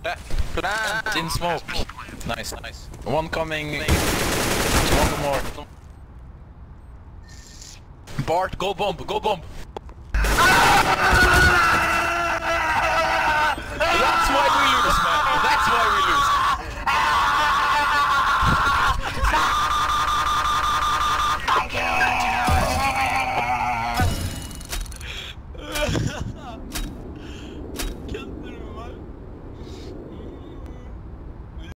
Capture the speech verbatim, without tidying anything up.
Back. Plant in smoke. Nice, nice. One coming. One more. Bart, go bomb, go bomb.